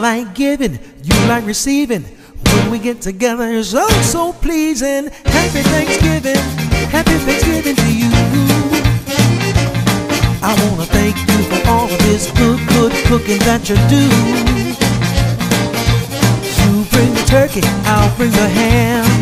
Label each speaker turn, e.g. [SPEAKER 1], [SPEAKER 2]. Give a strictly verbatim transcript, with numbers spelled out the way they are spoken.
[SPEAKER 1] like giving, you like receiving. When we get together, it's oh so pleasing. Happy Thanksgiving, happy Thanksgiving to you. I wanna thank you for all of this good, good cooking that you do. You bring the turkey, I'll bring the ham.